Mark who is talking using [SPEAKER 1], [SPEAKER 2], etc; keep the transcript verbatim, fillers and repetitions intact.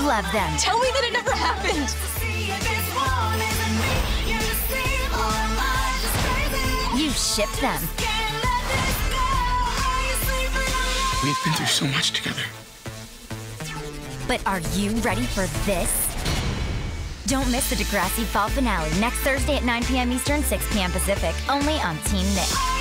[SPEAKER 1] love them.
[SPEAKER 2] Tell me that it never happened.
[SPEAKER 1] You shipped them.
[SPEAKER 3] We've been through so much together.
[SPEAKER 1] But are you ready for this? Don't miss the Degrassi fall finale next Thursday at nine p m Eastern, six p m Pacific, only on Team Nick.